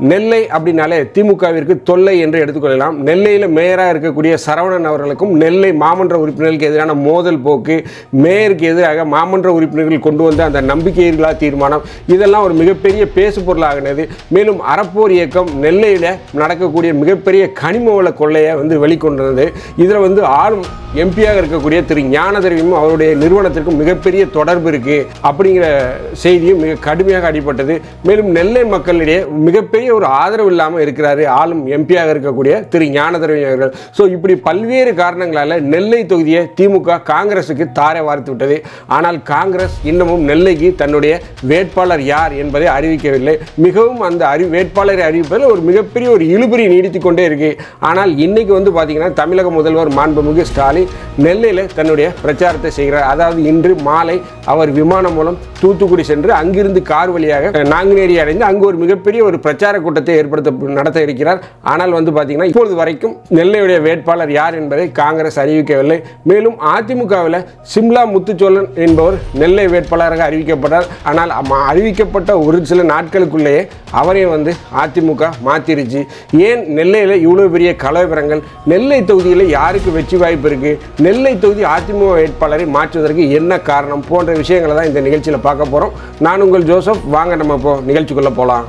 நெல்லை அப்படினாலே திமுகவிற்கு தொல்லை என்று எடுத்துக்கொள்ளலாம். நெல்லையில் மேயராக இருக்கக்கூடிய சரவணன் அவர்களுக்கும் நெல்லை மாமன்ற உறுப்பினர்களுக்கு எதிரான மோதல் போக்கு, மேயருக்கு எதிராக மாமன்ற உறுப்பினர்கள் கொண்டு வந்த அந்த நம்பிக்கையில்லா தீர்மானம் இதெல்லாம் ஒரு மிகப்பெரிய பேசு பொருளாகினது. மேலும் அறப்போர் இயக்கம் நெல்லையில் நடக்கக்கூடிய மிகப்பெரிய கனிம வள கொள்ளையை வெளிக்கொண்டது. இதில் ஆளும் எம்பியாக இருக்கக்கூடிய திரு ஞானதேவியும் அவருடைய நிறுவனத்திற்கும் மிகப்பெரிய தொடர்பு இருக்கு அப்படிங்கிற செய்தியும் மிக கடுமையாக அடிபட்டது. மேலும் நெல்லை மக்களிடையே மிகப்பெரிய ஒரு ஆதரவு இல்லாமல் இருக்கிறாரு ஆளும் எம்பியாக இருக்கக்கூடிய திரு ஞானதேவி அவர்கள். ஸோ இப்படி பல்வேறு காரணங்களால நெல்லை தொகுதியை திமுக காங்கிரசுக்கு தாரை வார்த்து விட்டது. ஆனால் காங்கிரஸ் இன்னமும் நெல்லைக்கு தன்னுடைய வேட்பாளர் யார் என்பதை அறிவிக்கவில்லை. மிகவும் அந்த வேட்பாளரை அறிவிப்பதில் ஒரு மிகப்பெரிய ஒரு இழுபறி நீடித்துக் கொண்டே இருக்கு. ஆனால் இன்னைக்கு பார்த்தீங்கன்னா தமிழக முதல்வர் மாண்புமிகு ஸ்டாலின் நெல்லையில் தன்னுடைய பிரச்சாரத்தை செய்கிறார். அதாவது இன்று மாலை அவர் விமானம் மூலம் தூத்துக்குடி சென்று அங்கிருந்து கார் வழியாக நாங்குநேரி அடைந்து அங்கு ஒரு மிகப்பெரிய ஒரு பிரச்சார கூட்டத்தை நடத்த இருக்கிறார். ஆனால் பார்த்தீங்கன்னா இப்பொழுது வரைக்கும் நெல்லையுடைய வேட்பாளர் யார் என்பதை காங்கிரஸ் அறிவிக்கவில்லை. மேலும் அதிமுகவில் சிம்லா முத்துச்சோழன் என்பவர் நெல்லை வேட்பாளராக அறிவிக்கப்பட்டார். ஆனால் அறிவிக்கப்பட்ட ஒரு சில நாட்களுக்குள்ளேயே அவரை அதிமுக மாத்திருச்சு. ஏன் நெல்லையில் இவ்வளவு பெரிய கலவரங்கள்? நெல்லை தொகுதியில் யாருக்கு வெற்றி வாய்ப்பு இருக்கு? நெல்லை தொகுதி அதிமுக வேட்பாளரை மாற்றுவதற்கு என்ன காரணம் போன்ற விஷயங்களை தான் இந்த நிகழ்ச்சியில் பார்க்க போறோம். நான் உங்கள் ஜோசப். வாங்க நம்ம இப்போ நிகழ்ச்சிக்குள்ள போலாம்.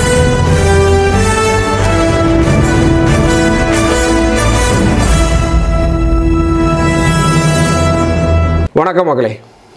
வணக்கம் மகளே.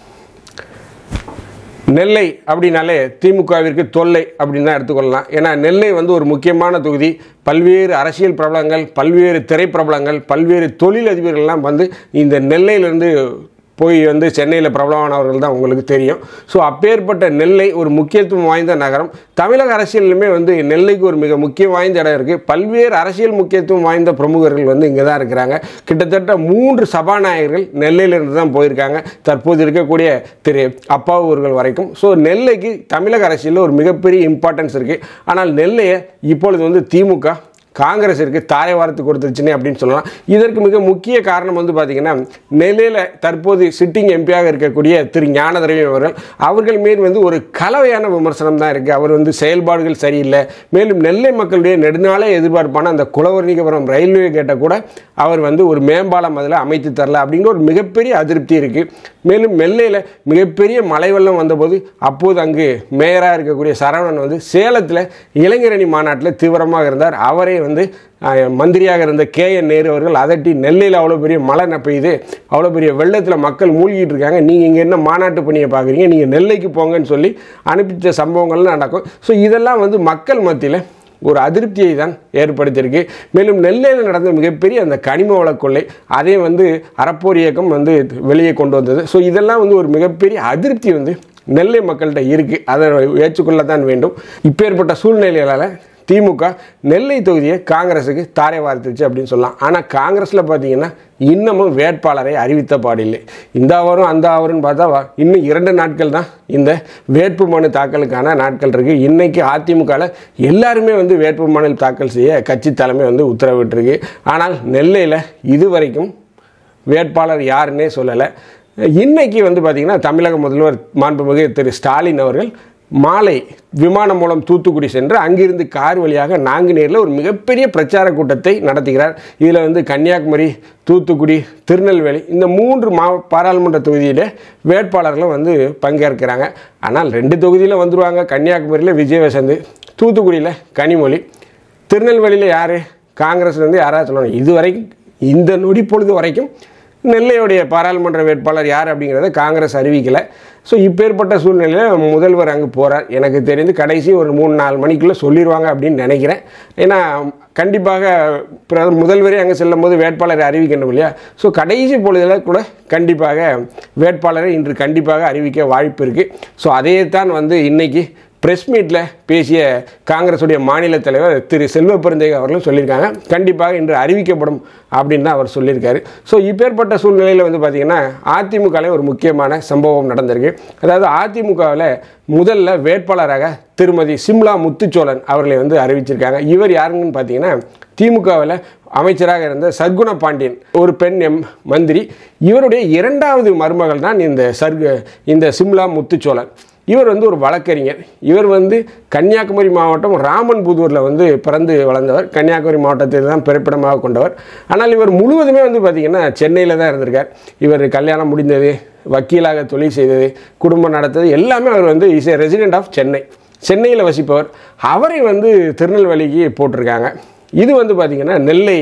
நெல்லை அப்படின்னாலே திமுகவிற்கு தொல்லை அப்படின்னு தான் எடுத்துக்கொள்ளலாம். ஏன்னா நெல்லை ஒரு முக்கியமான தொகுதி. பல்வேறு அரசியல் பிரபலங்கள், பல்வேறு திரைப்பிரபலங்கள், பல்வேறு தொழிலதிபர்கள்லாம் இந்த நெல்லையிலிருந்து போய் சென்னையில் பிரபலமானவர்கள் தான் உங்களுக்கு தெரியும். ஸோ அப்பேற்பட்ட நெல்லை ஒரு முக்கியத்துவம் வாய்ந்த நகரம். தமிழக அரசியலுமே நெல்லைக்கு ஒரு மிக முக்கிய வாய்ந்த இடம் இருக்குது. பல்வேறு அரசியல் முக்கியத்துவம் வாய்ந்த பிரமுகர்கள் இங்கே தான் இருக்கிறாங்க. கிட்டத்தட்ட 3 சபாநாயகர்கள் நெல்லையிலிருந்து தான் போயிருக்காங்க. தற்போது இருக்கக்கூடிய திரு அப்பாவு அவர்கள் வரைக்கும். ஸோ நெல்லைக்கு தமிழக அரசியலில் ஒரு மிகப்பெரிய இம்பார்ட்டன்ஸ் இருக்குது. ஆனால் நெல்லையை இப்பொழுது திமுக காங்கிரஸிற்கு தாரை வார்த்து கொடுத்துருச்சுன்னு அப்படின்னு சொல்லலாம். இதற்கு மிக முக்கிய காரணம் பார்த்தீங்கன்னா நெல்லையில் தற்போது சிட்டிங் எம்பியாக இருக்கக்கூடிய திரு ஞானதேவி அவர்கள் மீது ஒரு கலவையான விமர்சனம் தான் இருக்குது. அவர் செயல்பாடுகள் சரியில்லை. மேலும் நெல்லை மக்களுடைய நெடுநாளே எதிர்பார்ப்பான அந்த குலவர்ணிகபுரம் ரயில்வே கேட்டை கூட அவர் ஒரு மேம்பாலம் அதில் அமைத்து தரல அப்படிங்கிற ஒரு மிகப்பெரிய அதிருப்தி இருக்குது. மேலும் நெல்லையில் மிகப்பெரிய மழை வெள்ளம் வந்தபோது அப்போது அங்கு மேயராக இருக்கக்கூடிய சரவணன் சேலத்தில் இளைஞரணி மாநாட்டில் தீவிரமாக இருந்தார். அவரை மந்திரியாக இருந்த KN நேரு அவர்கள் அதட்டி நெல்லையில் அவ்வளோ பெரிய மழை பெய்யுது, அவ்வளோ பெரிய வெள்ளத்தில் மக்கள் மூழ்கிட்டு இருக்காங்க, நீங்கள் இங்கே என்ன மாநாட்டு பணியை பார்க்குறீங்க, நீங்கள் நெல்லைக்கு போங்கன்னு சொல்லி அனுப்பிச்ச சம்பவங்கள்லாம் நடக்கும். ஸோ இதெல்லாம் மக்கள் மத்தியில் ஒரு அதிருப்தியை தான் ஏற்படுத்தியிருக்கு. மேலும் நெல்லையில் நடந்த மிகப்பெரிய அந்த கனிம வள கொள்ளை அதே அறப்போர் இயக்கம் வெளியே கொண்டு வந்தது. ஸோ இதெல்லாம் ஒரு மிகப்பெரிய அதிருப்தி நெல்லை மக்கள்கிட்ட இருக்குது. அதை ஏற்றுக்கொள்ளத்தான் வேண்டும். இப்பேற்பட்ட சூழ்நிலைகளால் திமுக நெல்லை தொகுதியை காங்கிரஸுக்கு தாரை வார்த்துச்சு அப்படின்னு சொல்லலாம். ஆனால் காங்கிரஸில் பார்த்தீங்கன்னா இன்னமும் வேட்பாளரை அறிவித்த பாடில்லை. இந்த அவரும் அந்த அவருன்னு பார்த்தா இன்னும் 2 நாட்கள் தான் இந்த வேட்புமனு தாக்கலுக்கான நாட்கள் இருக்குது. இன்றைக்கி அதிமுகவில் எல்லாருமே வேட்புமனு தாக்கல் செய்ய கட்சி தலைமை உத்தரவிட்டிருக்கு. ஆனால் நெல்லையில் இதுவரைக்கும் வேட்பாளர் யாருன்னே சொல்லலை. இன்றைக்கி பார்த்திங்கன்னா தமிழக முதல்வர் மாண்புமிகு திரு ஸ்டாலின் அவர்கள் மாலை விமானம் மூலம் தூத்துக்குடி சென்று அங்கிருந்து கார் வழியாக நாங்குநேரியில் ஒரு மிகப்பெரிய பிரச்சார கூட்டத்தை நடத்துகிறார். இதில் கன்னியாகுமரி, தூத்துக்குடி, திருநெல்வேலி இந்த 3 பாராளுமன்ற தொகுதியில் வேட்பாளர்களும் பங்கேற்கிறாங்க. ஆனால் 2 தொகுதியில் வந்துடுவாங்க. கன்னியாகுமரியில் விஜயவசந்த், தூத்துக்குடியில் கனிமொழி, திருநெல்வேலியில் யார் காங்கிரஸ்லேருந்து யாராவது சொல்லணும். இதுவரைக்கும் இந்த நொடி பொழுது வரைக்கும் நெல்லையுடைய பாராளுமன்ற வேட்பாளர் யார் அப்படிங்கிறத காங்கிரஸ் அறிவிக்கலை. ஸோ இப்பேற்பட்ட சூழ்நிலையில் முதல்வர் அங்கே போகிறார். எனக்கு தெரிந்து கடைசி ஒரு 3-4 மணிக்குள்ளே சொல்லிடுவாங்க அப்படின்னு நினைக்கிறேன். ஏன்னா கண்டிப்பாக முதல்வரே அங்கே செல்லும் போது வேட்பாளரை அறிவிக்கணும் இல்லையா? ஸோ கடைசி பொழுதில் கூட கண்டிப்பாக வேட்பாளரை இன்று கண்டிப்பாக அறிவிக்க வாய்ப்பு இருக்குது. ஸோ அதையே தான் இன்றைக்கி ப்ரெஸ் மீட்டில் பேசிய காங்கிரஸுடைய மாநில தலைவர் திரு செல்வ பெருந்தகை அவர்களும் சொல்லியிருக்காங்க. கண்டிப்பாக இன்று அறிவிக்கப்படும் அப்படின்னு தான் அவர் சொல்லியிருக்காரு. ஸோ இப்பேற்பட்ட சூழ்நிலையில் பார்த்திங்கன்னா அதிமுகவில் ஒரு முக்கியமான சம்பவம் நடந்திருக்கு. அதாவது அதிமுகவில் முதல்ல வேட்பாளராக திருமதி சிம்லா முத்துச்சோழன் அவர்களை அறிவிச்சிருக்காங்க. இவர் யாருங்கன்னு பார்த்தீங்கன்னா திமுகவில் அமைச்சராக இருந்த சர்க்குண பாண்டியன், ஒரு பெண் மந்திரி. இவருடைய 2வது மருமகள் தான் இந்த சிம்லா முத்துச்சோழன். இவர் வந்து ஒரு வழக்கறிஞர். இவர் வந்து கன்னியாகுமரி மாவட்டம் ராமன்புதூரில் வந்து பிறந்து வளர்ந்தவர். கன்னியாகுமரி மாவட்டத்தை தான் பிறப்பிடமாக கொண்டவர். ஆனால் இவர் முழுவதுமே வந்து பார்த்திங்கன்னா சென்னையில் தான் இருந்திருக்கார். இவர் கல்யாணம் முடிந்தது, வக்கீலாக தொழில் செய்தது, குடும்பம் நடத்தது எல்லாமே அவர் வந்து is a resident of Chennai. சென்னையில் வசிப்பவர். அவரை வந்து திருநெல்வேலிக்கு போட்டிருக்காங்க. இது வந்து பார்த்திங்கன்னா நெல்லை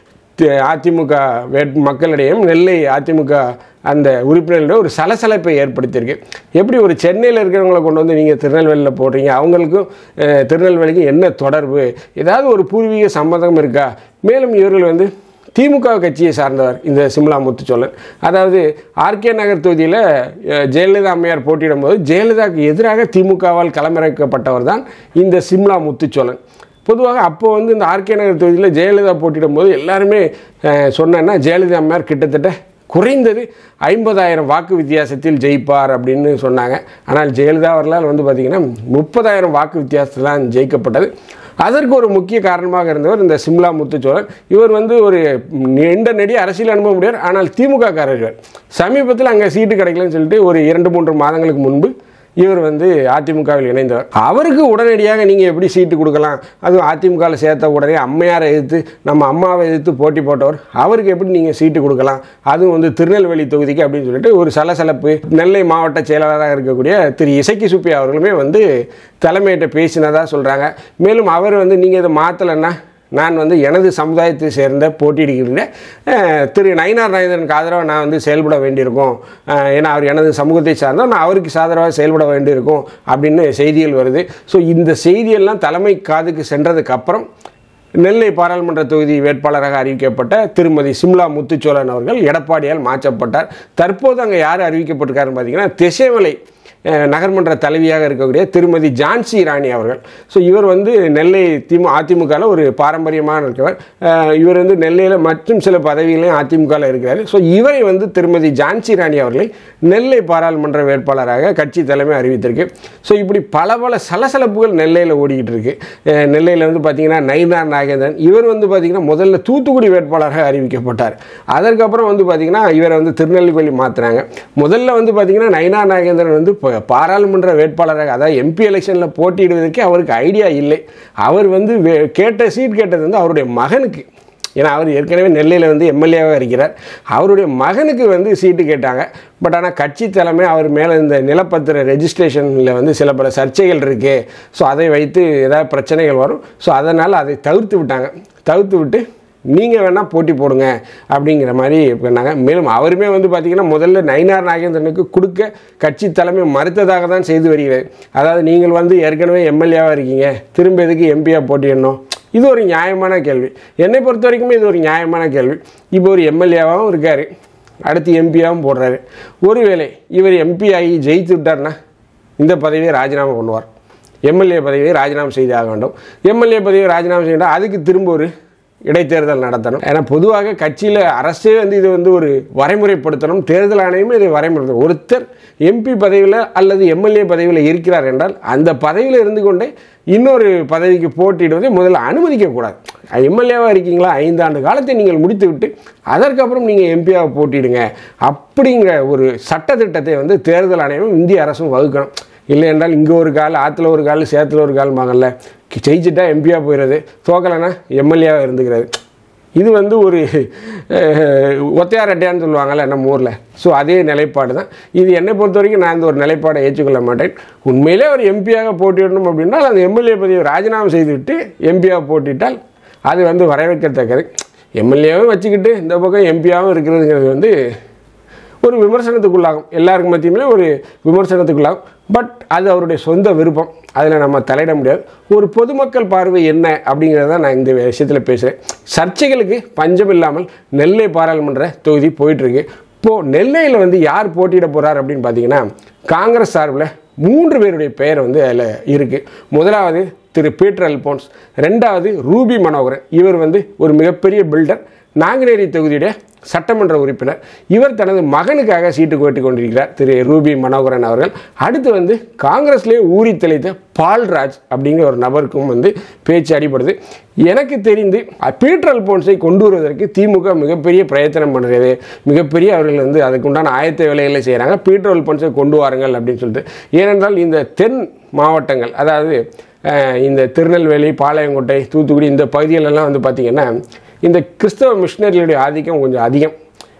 அதிமுக மக்களிடையும் நெல்லை அதிமுக அந்த உறுப்பினர்களிடையே ஒரு சலசலப்பை ஏற்படுத்தியிருக்கு. எப்படி ஒரு சென்னையில் இருக்கிறவங்களை கொண்டு வந்து நீங்கள் திருநெல்வேலியில் போடுறீங்க, அவங்களுக்கும் திருநெல்வேலிக்கும் என்ன தொடர்பு, ஏதாவது ஒரு பூர்வீக சம்மதம் இருக்கா? மேலும் இவர்கள் வந்து திமுக கட்சியை சார்ந்தவர் இந்த சிம்லா முத்துச்சோழன். அதாவது ஆர்கே நகர் தொகுதியில் ஜெயலலிதா அம்மையார் போட்டியிடும் போது ஜெயலலிதாவுக்கு எதிராக திமுகவால் களமிறக்கப்பட்டவர் தான் இந்த சிம்லா முத்துச்சோழன். பொதுவாக அப்போ வந்து இந்த ஆர்கே நகர் தொகுதியில் ஜெயலலிதா போட்டியிடும் போது எல்லாருமே சொன்னேன்னா ஜெயலலிதா அம்மையார் கிட்டத்தட்ட குறைந்தது 50,000 வாக்கு வித்தியாசத்தில் ஜெயிப்பார் அப்படின்னு சொன்னாங்க. ஆனால் ஜெயலலிதா அவர்களால் வந்து பார்த்திங்கன்னா 30,000 வாக்கு வித்தியாசத்தில் தான் ஜெயிக்கப்பட்டது. அதற்கு ஒரு முக்கிய காரணமாக இருந்தவர் இந்த சிம்லா முத்துச்சோழன். இவர் வந்து ஒரு நீண்ட நெடிய அரசியல் அனுபவம் முடியாது. ஆனால் திமுக காரர்கள் சமீபத்தில் அங்கே சீட்டு கிடைக்கலன்னு சொல்லிட்டு ஒரு 2-3 மாதங்களுக்கு முன்பு இவர் வந்து அதிமுகவில் இணைந்தவர். அவருக்கு உடனடியாக நீங்கள் எப்படி சீட்டு கொடுக்கலாம்? அதுவும் அதிமுகவில் சேர்த்த உடனே அம்மையாரை எதிர்த்து நம்ம அம்மாவை எதிர்த்து போட்டி போட்டவர், அவருக்கு எப்படி நீங்கள் சீட்டு கொடுக்கலாம்? அதுவும் வந்து திருநெல்வேலி தொகுதிக்கு அப்படின்னு சொல்லிட்டு ஒரு சலசலப்பு. நெல்லை மாவட்ட செயலாளராக இருக்கக்கூடிய திரு இசக்கி சுப்பையா அவர்களுமே வந்து தலைமையிட்ட பேசினதாக சொல்கிறாங்க. மேலும் அவர் வந்து நீங்கள் இதை மாற்றலைன்னா நான் வந்து எனது சமுதாயத்தை சேர்ந்த போட்டியிடுகிற திரு நயினார் நாகேந்திரனுக்கு ஆதரவாக நான் வந்து செயல்பட வேண்டியிருக்கும். ஏன்னா அவர் எனது சமூகத்தை சார்ந்தால் நான் அவருக்கு ஆதரவாக செயல்பட வேண்டியிருக்கும் அப்படின்னு செய்திகள் வருது. ஸோ இந்த செய்தியெல்லாம் தலைமை காதுக்கு சென்றதுக்கப்புறம் நெல்லை பாராளுமன்ற தொகுதி வேட்பாளராக அறிவிக்கப்பட்ட திருமதி சிம்லா முத்துச்சோழன் அவர்கள் எடப்பாடியால் மாற்றப்பட்டார். தற்போது அங்கே யார் அறிவிக்கப்பட்டிருக்காருன்னு பார்த்தீங்கன்னா திசைமலை நகர்மன்ற தலைவியாக இருக்கக்கூடிய திருமதி ஜான்சி ராணி அவர்கள். ஸோ இவர் வந்து நெல்லை அதிமுகவில் ஒரு பாரம்பரியமான இருக்கவர். இவர் வந்து நெல்லையில் மற்றும் சில பதவிகளையும் அதிமுகவில் இருக்கிறார். ஸோ இவரை வந்து திருமதி ஜான்சி ராணி அவர்களை நெல்லை பாராளுமன்ற வேட்பாளராக கட்சி தலைமை அறிவித்திருக்கு. ஸோ இப்படி பல சலசலப்புகள் நெல்லையில் ஓடிக்கிட்டு இருக்கு. நெல்லையில் வந்து பார்த்திங்கன்னா நயினார் நாகேந்திரன் இவர் வந்து பார்த்திங்கன்னா முதல்ல தூத்துக்குடி வேட்பாளராக அறிவிக்கப்பட்டார். அதற்கப்புறம் வந்து பார்த்திங்கன்னா இவரை வந்து திருநெல்வேலி மாற்றினாங்க. முதல்ல வந்து பார்த்திங்கன்னா நயினார் நாகேந்திரன் வந்து பாராளுமன்ற வேட்பாளராக அதாவது எம்பி எலெக்ஷனில் போட்டியிடுவதற்கே அவருக்கு ஐடியா இல்லை. அவர் வந்து சீட் கேட்டது வந்து அவருடைய மகனுக்கு. ஏன்னா அவர் ஏற்கனவே நெல்லையில் வந்து எம்எல்ஏவாக இருக்கிறார். அவருடைய மகனுக்கு வந்து சீட்டு கேட்டாங்க. பட் ஆனால் கட்சி தலைமை அவர் மேலே இந்த நிலப்பத்திர ரெஜிஸ்ட்ரேஷனில் வந்து சில பல சர்ச்சைகள் இருக்குது. ஸோ அதை வைத்து ஏதாவது பிரச்சனைகள் வரும். ஸோ அதனால் அதை தவிர்த்து விட்டு நீங்கள் வேணால் போட்டி போடுங்க அப்படிங்கிற மாதிரி பண்ணாங்க. மேலும் அவருமே வந்து பார்த்திங்கன்னா முதல்ல நயினார் நாகேந்திரனுக்கு கொடுக்க கட்சி தலைமை மறுத்ததாக தான் செய்து வருகிறது. அதாவது நீங்கள் வந்து ஏற்கனவே எம்எல்ஏவாக இருக்கீங்க, திரும்ப எதுக்கு எம்பியாக போட்டிடணும்? இது ஒரு நியாயமான கேள்வி. என்னை பொறுத்த வரைக்குமே இது ஒரு நியாயமான கேள்வி. இப்போ ஒரு எம்எல்ஏவாகவும் இருக்கார், அடுத்து எம்பியாகவும் போடுறாரு. ஒருவேளை இவர் எம்பி ஆகி ஜெயித்து விட்டார்னா இந்த பதவியை ராஜினாமா பண்ணுவார். எம்எல்ஏ பதவியை ராஜினாமா செய்து ஆக வேண்டும். எம்எல்ஏ பதவியை ராஜினாமா செய்தால் அதுக்கு திரும்ப ஒரு இடைத்தேர்தல் நடத்தணும். ஏன்னா பொதுவாக கட்சியில் அரசே வந்து இது வந்து ஒரு வரைமுறைப்படுத்தணும். தேர்தல் ஆணையமே இதை வரைமுறை. ஒருத்தர் எம்பி பதவியில் அல்லது எம்எல்ஏ பதவியில் இருக்கிறார் என்றால் அந்த பதவியில் இருந்து கொண்டே இன்னொரு பதவிக்கு போட்டியிடுவதை முதல்ல அனுமதிக்கக்கூடாது. எம்எல்ஏவாக இருக்கீங்களா, 5 ஆண்டு காலத்தை நீங்கள் முடித்து விட்டு அதற்கப்புறம் நீங்கள் எம்பியாக போட்டியிடுங்க அப்படிங்கிற ஒரு சட்டத்திட்டத்தை வந்து தேர்தல் ஆணையமும் இந்திய அரசும் வகுக்கணும். இல்லை என்றால் இங்கே ஒரு கால், ஆற்றுல ஒரு கால், சேத்துல ஒரு கால் மகன்ல ஜெயிச்சுட்டா எம்பியாக போயிடுறது, தோக்கலைன்னா எம்எல்ஏவாக இருந்துக்கிறது. இது வந்து ஒரு ஒத்தையார் அட்டையான்னு சொல்லுவாங்கள்ல நம்ம ஊரில். ஸோ அதே நிலைப்பாடு தான் இது. என்னை பொறுத்த வரைக்கும் நான் இந்த ஒரு நிலைப்பாடை ஏற்றுக்கொள்ள மாட்டேன். உண்மையிலே ஒரு எம்பியாக போட்டியிடணும் அப்படின்னா அந்த எம்எல்ஏ பதவியை ராஜினாமா செய்துவிட்டு எம்பியாக போட்டிட்டால் அது வந்து வரவேற்கத்தக்கது. எம்எல்ஏவும் வச்சுக்கிட்டு இந்த பக்கம் எம்பியாகவும் இருக்கிறதுங்கிறது வந்து ஒரு விமர்சனத்துக்குள்ளாகும். எல்லாருக்கும் மத்தியுமே ஒரு விமர்சனத்துக்குள்ளாகும். பட் அது அவருடைய சொந்த விருப்பம், அதில் நம்ம தலையிட முடியாது. ஒரு பொதுமக்கள் பார்வை என்ன அப்படிங்கிறத நான் இந்த விஷயத்தில் பேசுகிறேன். சர்ச்சைகளுக்கு பஞ்சம் இல்லாமல் நெல்லை பாராளுமன்ற தொகுதி போயிட்டுருக்கு. இப்போது நெல்லையில் வந்து யார் போட்டியிட போகிறார் அப்படின்னு பார்த்தீங்கன்னா காங்கிரஸ் சார்பில் 3 பேருடைய பெயர் வந்து அதில் இருக்குது. முதலாவது திரு பீட்டர் அல்போன்ஸ், 2வது ரூபி மனோகரன். இவர் வந்து ஒரு மிகப்பெரிய பில்டர், நாங்குநேரி தொகுதியுடைய சட்டமன்ற உறுப்பினர். இவர் தனது மகனுக்காக சீட்டு கோட்டிக் கொண்டிருக்கிறார் திரு ரூபி மனோகரன் அவர்கள். அடுத்து வந்து காங்கிரஸ்லேயே ஊறி தெளித்த பால்ராஜ் அப்படிங்கிற ஒரு நபருக்கும் வந்து பேச்சு அடிபடுது. எனக்கு தெரிந்து பீட்டர் அல்போன்ஸை கொண்டு வருவதற்கு திமுக மிகப்பெரிய பிரயத்தனம் பண்ணுறது, மிகப்பெரிய அவர்கள் வந்து அதுக்குண்டான ஆயத்த வேலைகளை செய்கிறாங்க. பீட்டர் அல்போன்ஸை கொண்டு வாருங்கள் அப்படின்னு சொல்லிட்டு. ஏனென்றால் இந்த தென் மாவட்டங்கள், அதாவது இந்த திருநெல்வேலி, பாளையங்கோட்டை, தூத்துக்குடி இந்த பகுதிகளெல்லாம் வந்து பார்த்திங்கன்னா இந்த கிறிஸ்தவ மிஷினரிகளுடைய ஆதிக்கம் கொஞ்சம் அதிகம்.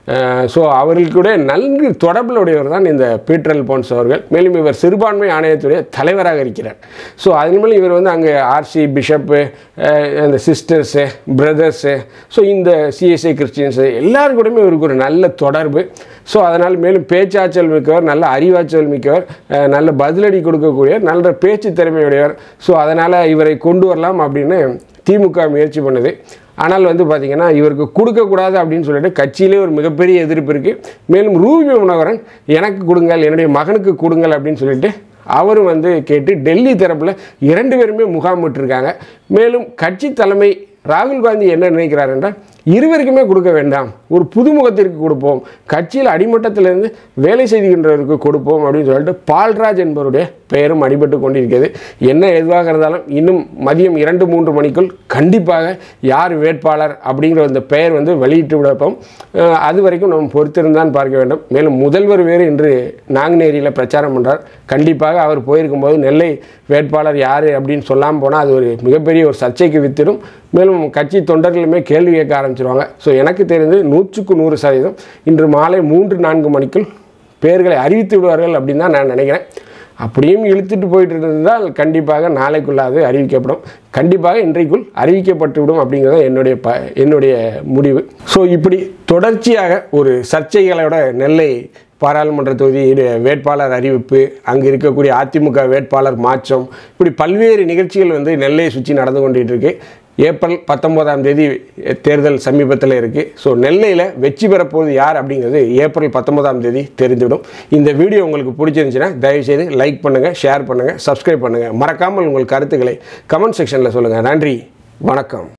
ஸோ அவர்களுடைய நன்கு தொடர்புடையவர் தான் இந்த பீட்டர் அல்போன்ஸ் அவர்கள். மேலும் இவர் சிறுபான்மை ஆணையத்துடைய தலைவராக இருக்கிறார். ஸோ அதன் மேலே இவர் வந்து அங்கே ஆர்சி பிஷப்பு, அந்த சிஸ்டர்ஸு, பிரதர்ஸு, ஸோ இந்த சிஎஸ்ஐ கிறிஸ்டியன்ஸு எல்லாரும் கூடயுமே இவருக்கு ஒரு நல்ல தொடர்பு. ஸோ அதனால் மேலும் பேச்சாற்றல் மிக்கவர், நல்ல அறிவாற்றல் மிக்கவர், நல்ல பதிலடி கொடுக்கக்கூடியவர், நல்ல பேச்சு திறமையுடையவர். ஸோ அதனால் இவரை கொண்டு வரலாம் அப்படின்னு திமுக முயற்சி பண்ணுது. ஆனால் வந்து பார்த்திங்கன்னா இவருக்கு கொடுக்கக்கூடாது அப்படின்னு சொல்லிட்டு கட்சியிலே ஒரு மிகப்பெரிய எதிர்ப்பு இருக்குது. மேலும் ரூபி மனோகரன் எனக்கு கொடுங்கள், என்னுடைய மகனுக்கு கொடுங்கள் அப்படின்னு சொல்லிட்டு அவரும் வந்து கேட்டு டெல்லி தரப்பில் 2 பேருமே முகாமிட்டிருக்காங்க. மேலும் கட்சி தலைமை ராகுல் காந்தி என்ன நினைக்கிறார் என்றால் இருவருக்குமே கொடுக்க வேண்டாம், ஒரு புதுமுகத்திற்கு கொடுப்போம், கட்சியில் அடிமட்டத்திலிருந்து வேலை செய்கின்றவருக்கு கொடுப்போம் அப்படின்னு சொல்லிட்டு பால்ராஜ் என்பவருடைய பெயரும் அடிபட்டு கொண்டிருக்கிறது. என்ன எதுவாக இருந்தாலும் இன்னும் மதியம் 2-3 மணிக்குள் கண்டிப்பாக யார் வேட்பாளர் அப்படிங்கிற அந்த பெயர் வந்து வெளியிட்டு விடப்போம். அது வரைக்கும் நம்ம பொறுத்திருந்தான் பார்க்க வேண்டும். மேலும் முதல்வர் வேறு இன்று நாங்குநேரியில் பிரச்சாரம் பண்ணுறார். கண்டிப்பாக அவர் போயிருக்கும்போது நெல்லை வேட்பாளர் யார் அப்படின்னு சொல்லாமல் போனால் அது ஒரு மிகப்பெரிய ஒரு சர்ச்சைக்கு வித்திடும். மேலும் கட்சி தொண்டர்களுமே கேள்வி கேட்க ஆரம்பிச்சிருவாங்க. ஸோ எனக்கு தெரிந்து 100% இன்று மாலை 3-4 மணிக்குள் பெயர்களை அறிவித்து விடுவார்கள் அப்படின்னு தான் நான் நினைக்கிறேன். அப்படியும் இழுத்துட்டு போயிட்டு இருந்தால் கண்டிப்பாக நாளைக்குள்ளாது அறிவிக்கப்படும், கண்டிப்பாக இன்றைக்குள் அறிவிக்கப்பட்டுவிடும் அப்படிங்கிறது என்னுடைய முடிவு. ஸோ இப்படி தொடர்ச்சியாக ஒரு சர்ச்சைகளோட நெல்லை பாராளுமன்ற தொகுதி வேட்பாளர் அறிவிப்பு, அங்கே இருக்கக்கூடிய அதிமுக வேட்பாளர் மாற்றம், இப்படி பல்வேறு நிகழ்ச்சிகள் வந்து நெல்லையை சுற்றி நடந்து கொண்டுட்டு இருக்கு. ஏப்ரல் 19 தேர்தல் சமீபத்தில் இருக்குது. ஸோ நெல்லையில் வெற்றி பெறப்போவது யார் அப்படிங்கிறது ஏப்ரல் 19 தெரிந்துவிடும். இந்த வீடியோ உங்களுக்கு பிடிச்சிருந்துச்சுன்னா தயவுசெய்து லைக் பண்ணுங்கள், ஷேர் பண்ணுங்கள், சப்ஸ்கிரைப் பண்ணுங்கள். மறக்காமல் உங்கள் கருத்துக்களை கமெண்ட் செக்ஷனில் சொல்லுங்கள். நன்றி, வணக்கம்.